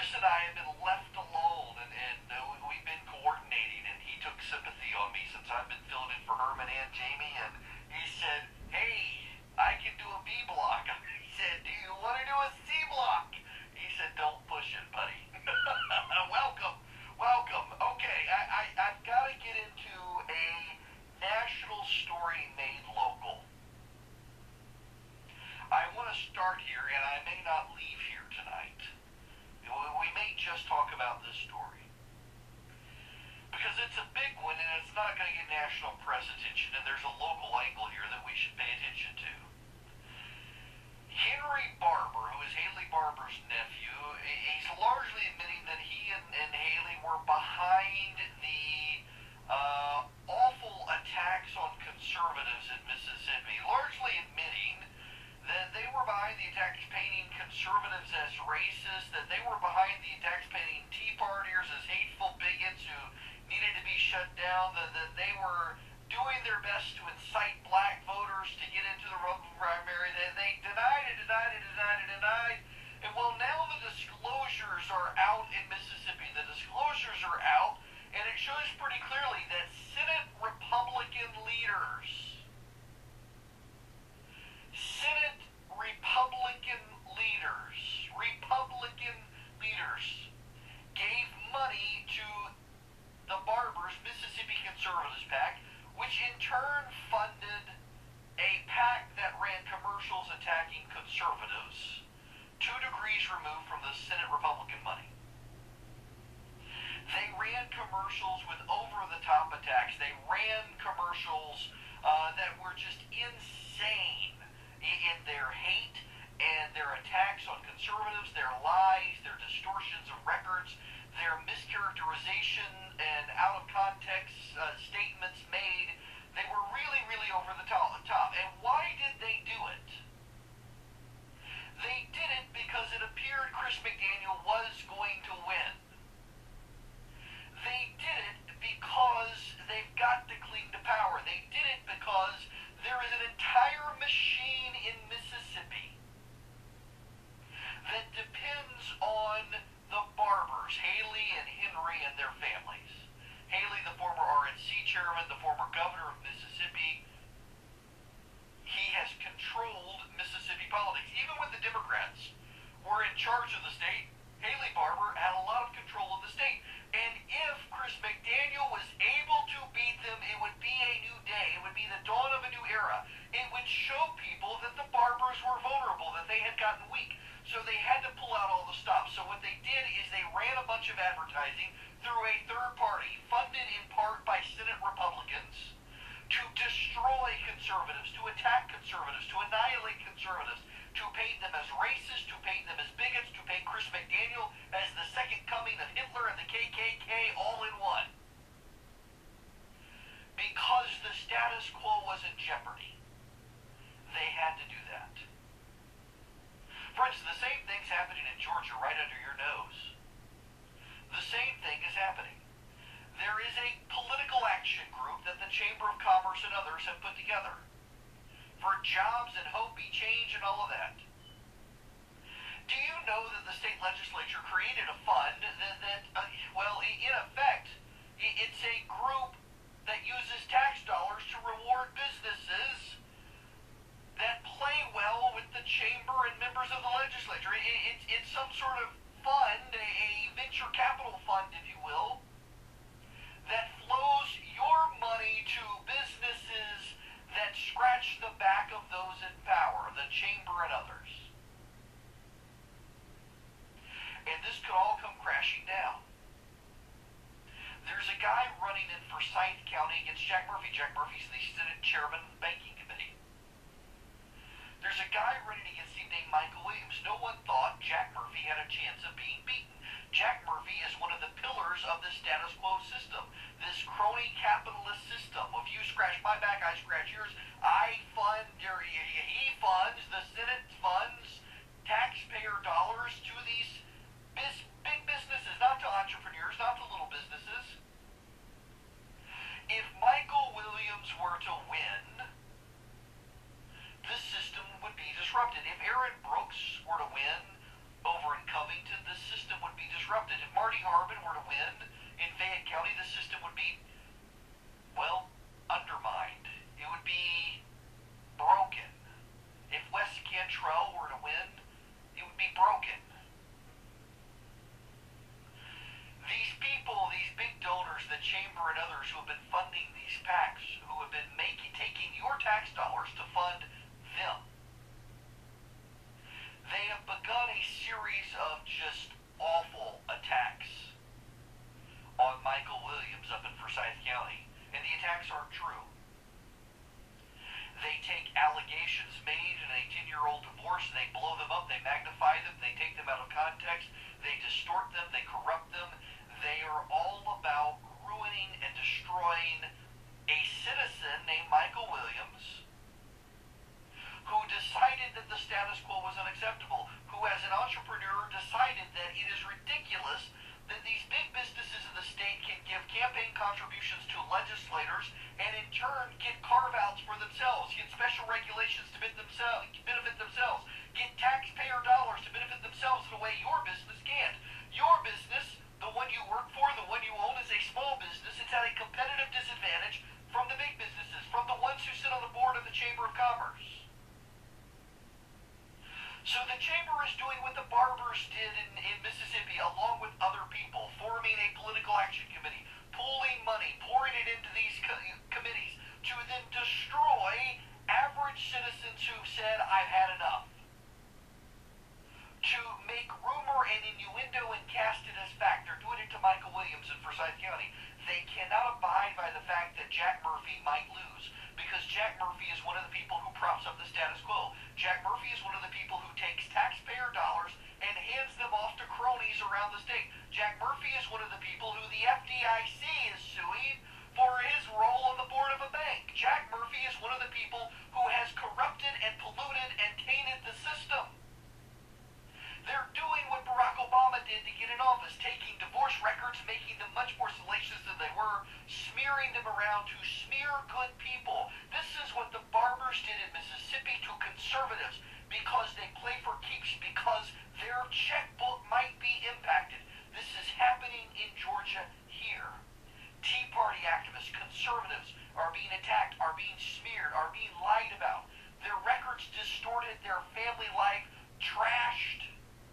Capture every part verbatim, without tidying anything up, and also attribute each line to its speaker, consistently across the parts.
Speaker 1: Chris and I have been left alone, and, and uh, we've been coordinating, and he took sympathy on me since I've been filling in for Herman and Jamie, and he said, hey, I can do a B block. He said, do you want to do a C block? He said, don't push it, buddy. welcome, welcome. Okay, I, I, I've got to get into a national story made local. I want to start here, and I may not leave here tonight. We may just talk about this story because it's a big one, and it's not going to get national press attention, and there's a local angle here that we should pay attention to. Henry Barber, who is Haley Barber's nephew, he's largely admitting that he and, and Haley were behind the uh, awful attacks on conservatives in Mississippi, largely admitting that they were behind the attacks painting conservatives as racist, that they were behind the attacks painting Tea Partiers as hateful bigots who needed to be shut down, that, that they were doing their best to incite black voters to get into the Republican primary. They, they denied it, denied it, denied it, denied. And well, now the disclosures are out in Mississippi. The disclosures are out, and it shows pretty clearly that Senate Republican leaders Senate Republican leaders, Republican leaders gave money to the Barbers Mississippi Conservatives PAC, which in turn funded a PAC that ran commercials attacking conservatives, two degrees removed from the Senate Republican money. They ran commercials with over-the-top attacks. They ran commercials uh, that were just insane in their hate and their attacks on conservatives, their lies, their distortions of records, their mischaracterization and out of context uh, statements made. They were really, really over the top, top. And why did they do it? They did it because it appeared Chris McDaniel was going to win. They did it because they've got to cling to power. They did it because there is an entire machine in Mississippi that depends on the Barbers, Haley and Henry and their families. Haley, the former R N C chairman, the former governor of Mississippi, he has controlled Mississippi politics. Even when the Democrats were in charge of the state, Haley Barber had a lot of control of the state. And if Chris McDaniel was able to beat them, it would be a new day. It would be the dawn of a new era. It would show people that the Barbers were vulnerable, that they had gotten weak. So they had to pull out all the stops. So what they did is they ran a bunch of advertising through a third party, funded in part by Senate Republicans, to destroy conservatives, to attack conservatives, to annihilate conservatives, to paint them as racist, to paint them as bigots, to paint Chris McDaniel as the second coming of Hitler and the K K K all in one. Because the status quo was in jeopardy, they had to do that. For instance, the same thing's happening in Georgia right under your nose. The same thing is happening. There is a political action group that the Chamber of Commerce and others have put together for jobs and hope, change, and all of that. Do you know that the state legislature created a fund that, that uh, well, in effect, it's a group that uses tax dollars to reward businesses that play well with the chamber and members of the legislature? It, it, it's some sort of fund, a, a venture capital fund, if you will, that flows your money to businesses that scratch the back of those in power, the chamber and others. And this could all come crashing down. There's a guy running in Forsyth County against Jack Murphy. Jack Murphy's the Senate chairman of the Banking Committee. There's a guy running against him named Michael Williams. No one thought Jack Murphy had a chance Harbin were to win in Fayette County, the system would be, well, undermined. It would be broken. If West Cantrell were to win, it would be broken. These people, these big donors, the chamber and others who have been funding these PACs, who have been making, taking your tax dollars to fund them, they have begun a series of just awful attacks on Michael Williams up in Forsyth County. And the attacks aren't true. They take allegations made in a ten-year-old divorce, they blow them up, they magnify them, they take them out of context, they distort them, they corrupt them. They are all about ruining and destroying a citizen named Michael Williams, who decided that the status quo was unacceptable, who as an entrepreneur decided that it is ridiculous that these big businesses in the state can give campaign contributions to legislators and in turn get carve-outs for themselves, get special regulations to benefit themselves, benefit themselves, get taxpayer dollars to benefit themselves in a way your business can't. Your business, the one you work for, the one you own, is a small business. It's at a competitive disadvantage from the big businesses, from the ones who sit on the board of the Chamber of Commerce. So the Chamber is doing what the Barbers did in, in Mississippi, along with other people, forming a political action committee, pooling money, pouring it into these co committees to then destroy average citizens who said, I've had enough. To make rumor and innuendo and cast it as fact. They're doing it to Michael Williams in Forsyth County. They cannot abide by the fact that Jack Murphy might lose, because Jack Murphy is one of the people who props up the status quo. Jack Murphy is one of the people who takes taxpayer dollars and hands them off to cronies around the state. Jack Murphy is one of the people who the F D I C is suing for his role on the board of a bank. Jack Murphy is one of the people who has corrupted and polluted and tainted the system. They're doing what Barack Obama did to get in office, taking divorce records, making them much more salacious than they were, smearing them around to smear good people. This is what the Barbers did in Mississippi to conservatives, because they play for keeps, because their checkbook might be impacted. This is happening in Georgia here. Tea Party activists, conservatives, are being attacked, are being smeared, are being lied about. Their records distorted, their family life trashed.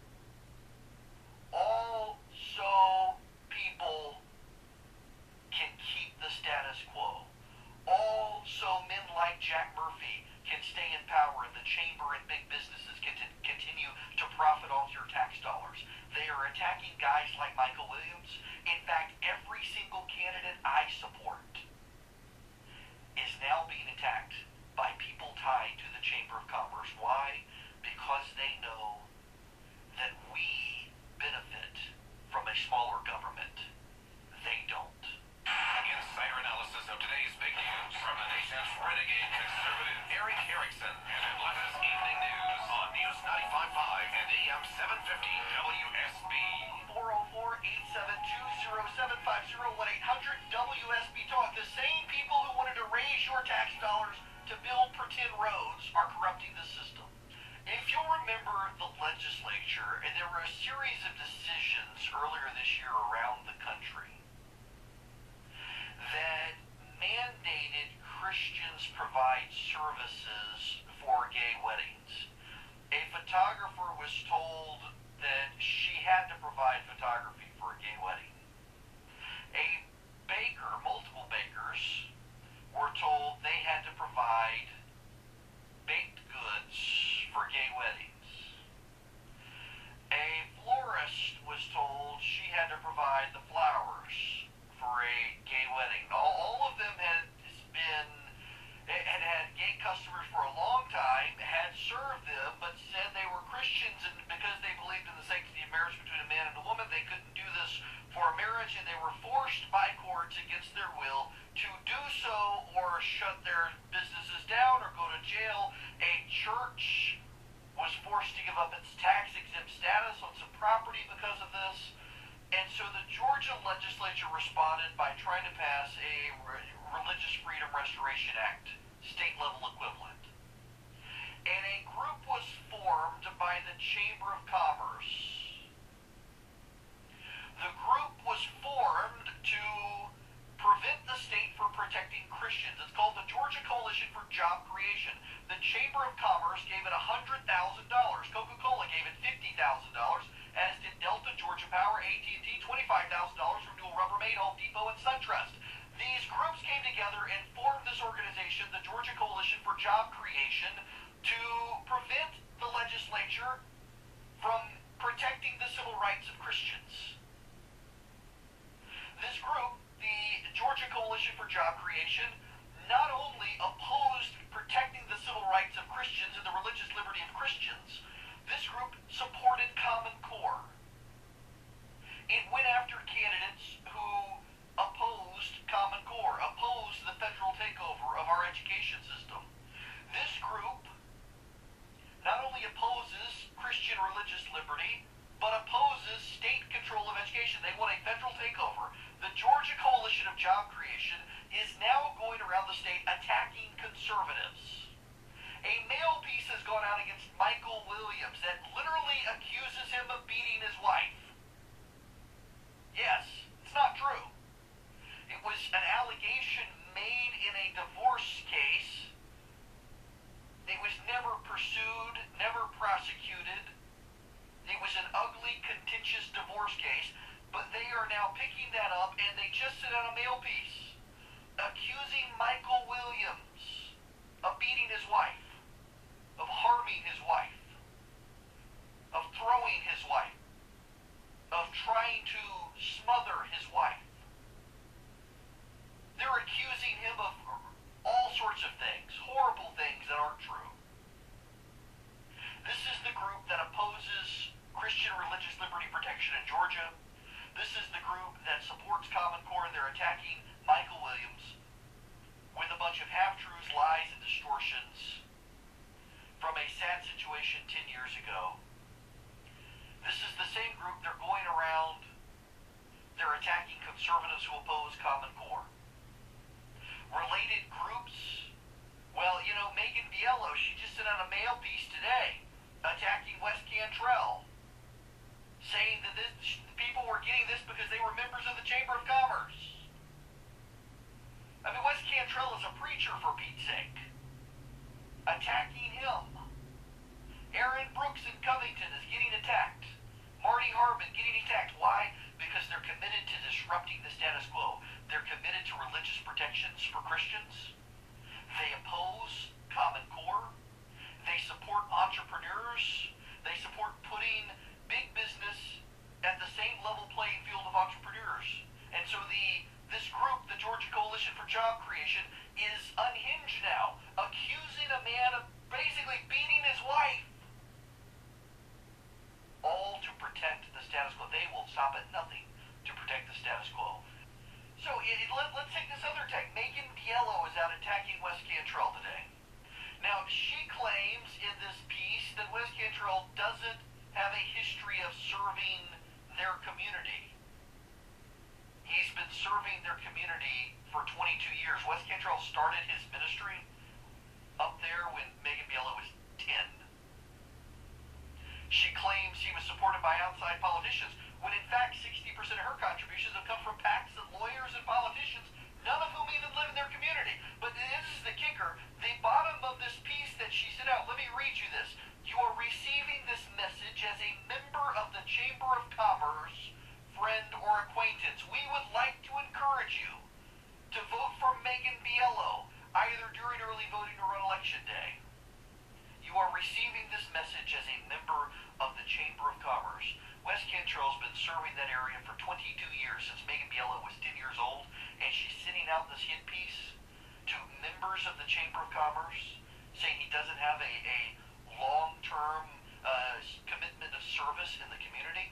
Speaker 1: All so people can keep the status quo. All so men like Jack Murphy can stay in power, and the chamber and big businesses can continue to profit off your tax dollars. They are attacking guys like Michael Williams. In fact, every single candidate I support is now being attacked by people tied to the Chamber of Commerce. Why? Because they know that we benefit from a smaller government. They don't.
Speaker 2: Insider analysis of today's big news from the nation's renegade conservative Eric Erickson and Atlanta's Evening News on News ninety-five point five and A M seven fifty W S B.
Speaker 1: four oh four, eight seven two, oh seven five oh, one eight hundred W S B Talk. The same people who wanted to raise your tax dollars to build pretend roads are corrupting the system. If you'll remember the legislature, and there were a series of decisions earlier this year around the country that mandated Christians provide services for gay weddings. A photographer was told that she had to provide photography for a gay wedding. A baker, multiple bakers, were told they had to provide baked goods for gay weddings. A florist was told she had to provide the flowers for a gay wedding. All, all of them had been, had had gay customers for a long time, had served them, but said they were Christians, and because they believed in the sanctity of marriage between a man and a woman, they couldn't do this for a marriage, and they were forced by courts against their will to do so or shut their businesses down or go to jail. A church was forced to give up its tax-exempt status on some property because of this. And so the Georgia legislature responded by trying to pass a Religious Freedom Restoration Act, state-level equivalent. And a group was formed by the Chamber of Commerce. The group Walmart, A T and T, twenty-five thousand dollars from Newell Rubbermaid, Home Depot, and SunTrust. These groups came together and formed this organization, the Georgia Coalition for Job Creation, to prevent the legislature from protecting the civil rights of Christians. This group, the Georgia Coalition for Job Creation, not only opposed protecting the civil rights of Christians and the religious liberty of Christians, this group supported Common Core. It went after candidates who opposed Common Core, opposed the federal takeover of our education system. This group not only opposes Christian religious liberty, but opposes state control of education. They want a federal takeover. The Georgia Coalition of Job Creation is now going around the state attacking conservatives. A mail piece has gone out against Michael Williams that literally accuses him of beating his wife. Yes, it's not true. It was an allegation made in a divorce case. It was never pursued, never prosecuted. It was an ugly, contentious divorce case, but they are now picking that up, and they just sent out a mail piece accusing Michael Williams of beating his wife, of harming his wife, of throwing his wife, of trying to smother his wife. They're accusing him of all sorts of things, horrible things that aren't true. This is the group that opposes Christian religious liberty protection in Georgia. This is the group that supports Common Core, and they're attacking Michael Williams with a bunch of half-truths, lies, and distortions from a sad situation ten years ago. This is the same group. They're going around, they're attacking conservatives who oppose Common Core. Related groups, well, you know, Megan Biello, she just sent out a mail piece today attacking Wes Cantrell, saying that this, people were getting this because they were members of the Chamber of Commerce. I mean, Wes Cantrell is a preacher, for Pete's sake. Attacking him. Aaron Brooks in Covington is getting attacked. Marty Harbin getting attacked. Why? Because they're committed to disrupting the status quo. They're committed to religious protections for Christians. They oppose Common Core. They support entrepreneurs. They support putting big business at the same level playing field of entrepreneurs. And so the this group, the Georgia Coalition for Job Creation, is unhinged now, accusing a man of basically beating his wife. All to protect the status quo. They will stop at nothing to protect the status quo. So it, it, let, let's take this other attack. Megan Biello is out attacking Wes Cantrell today. Now, she claims in this piece that Wes Cantrell doesn't have a history of serving their community. He's been serving their community for twenty-two years. Wes Cantrell started his ministry up there when Megan Biello was ten. She claims he was supported by outside politicians, when in fact sixty percent of her contributions have come from PACs and lawyers and politicians, none of whom even live in their community. But this is the kicker. The bottom of this piece that she sent out, let me read you this. You are receiving this message as a member of the Chamber of Commerce, friend, or acquaintance. We would like to encourage you to vote for Megan Biello, either during early voting or on election day. You are receiving this message as a member of the Chamber of Commerce. Wes Cantrell's been serving that area for twenty-two years, since Megan Biello was ten years old, and she's sending out this hit piece to members of the Chamber of Commerce, saying he doesn't have a, a long-term uh, commitment of service in the community.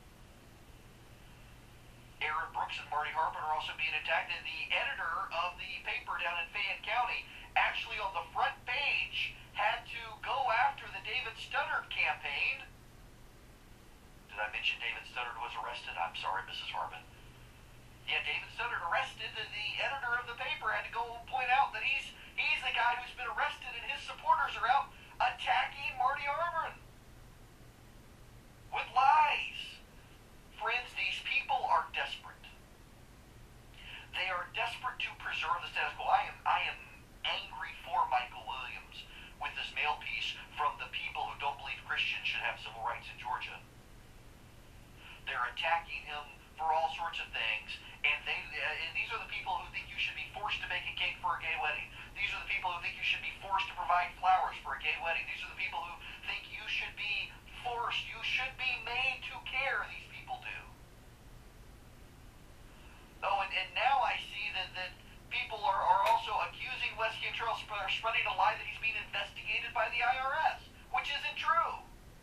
Speaker 1: Aaron Brooks and Marty Harbin are also being attacked, and the editor of the paper down in Fayette County, actually on the front page, had to go after the David Studdard campaign. Did I mention David Studdard was arrested? I'm sorry, Missus Harbin. Yeah, David Studdard arrested, and the editor of the paper had to go point out that he's he's the guy who's been arrested, and his supporters are out attacking Marty Harbin with lies. Friends, these people are desperate. They are desperate to preserve the status quo. I am, I am angry for Michael Williams with this mail piece from the people who don't believe Christians should have civil rights in Georgia. They're attacking blaming him for all sorts of things. And they, uh, and these are the people who think you should be forced to make a cake for a gay wedding. These are the people who think you should be forced to provide flowers for a gay wedding. These are the people who think you should be forced, you should be made to care. These people do. Oh, and, and now I see that, that people are, are also accusing Wes Cantrell, sp- spreading a lie that he's being investigated by the I R S, which isn't true.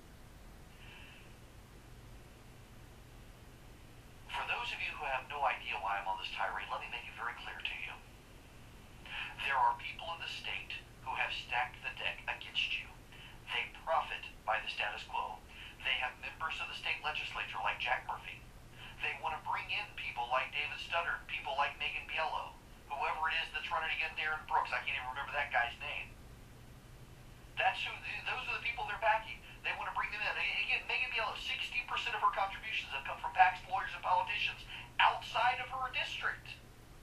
Speaker 1: For those of you who have no idea why I'm on this tirade, let me make it very clear to you. There are people in the state who have stacked the deck against you. They profit by the status quo. They have members of the state legislature like Jack Murphy. They want to bring in people like David Studdard, people like Megan Biello, whoever it is that's running against Darren Brooks. I can't even remember that guy's name. That's who. Those are the people they're backing. They want to bring them in. Again, Megan Biello, sixty percent of her contributions have come from PACs, lawyers, and politicians outside of her district.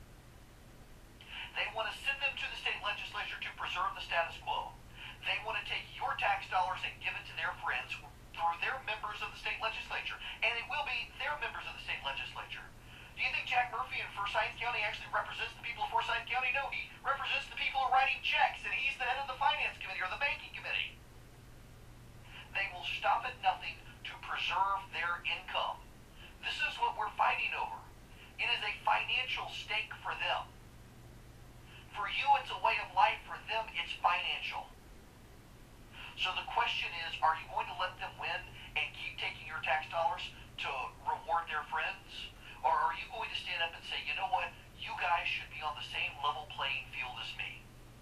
Speaker 1: They want to send them to the state legislature to preserve the status quo. They want to take your tax dollars and give it to their friends through their members of the state legislature. And it will be their members of the state legislature. Do you think Jack Murphy in Forsyth County actually represents the people of Forsyth County? No, he represents the people who are writing checks, and he's the head of the finance committee or the banking committee. They will stop at nothing to preserve their income. This is what we're fighting over. It is a financial stake for them. For you, it's a way of life. For them, it's financial. So the question is, are you going to let them win and keep taking your tax dollars to reward their friends? Or are you going to stand up and say, you know what, you guys should be on the same level playing field as me?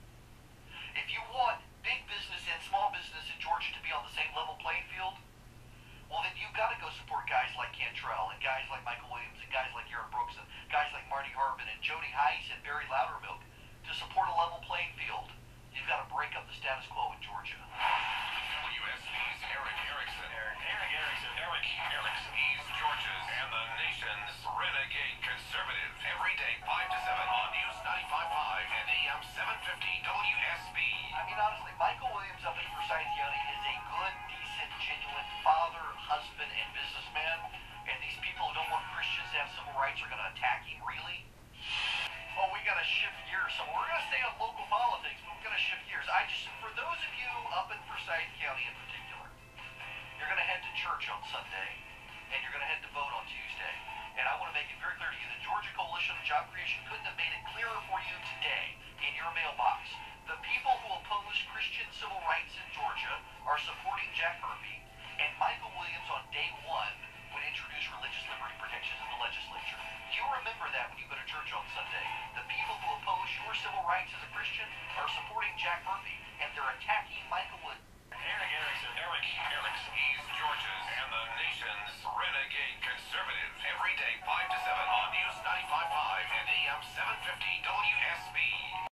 Speaker 1: If you want big business and small business in Georgia to be on the same level playing field, well then you've got to go support guys like Cantrell and guys like Michael Williams and guys like Aaron Brooks and guys like Marty Harbin and Jody Heiss and Barry Loudermilk to support a level playing field. You've got to break up the status quo in Georgia.
Speaker 2: W S B's Eric Erickson. Eric, Eric Erickson. Eric Erickson. He's Georgia's and the nation's renegade conservative. Every day, five to seven on News ninety-five point five and A M seven fifty W S B.
Speaker 1: I mean, honestly, Michael Williams up in Forsyth County is a good, decent, genuine father, husband, and businessman. And these people who don't want Christians to have civil rights are going to attack him, really? Oh, we got to shift gears. So we're going to stay on local politics, but we're going to shift gears. I just, for those of you up in Forsyth County in particular, you're going to head to church on Sunday, and you're going to head to vote on Tuesday. And I want to make it very clear to you, the Georgia Coalition of Job Creation couldn't have made it clearer for you today in your mailbox. The people who oppose Christian civil rights in Georgia are supporting Jack Murphy, and Michael Williams on day one would introduce religious liberty protections in the legislature. You remember that when you go to church on Sunday. The people who oppose your civil rights as a Christian are supporting Jack Murphy, and they're attacking Michael Williams.
Speaker 2: Eric Erickson. Eric Erickson. He's Georgia's and the nation's renegade conservative. Every day, five to seven on News ninety-five point five and A M seven fifty W S B.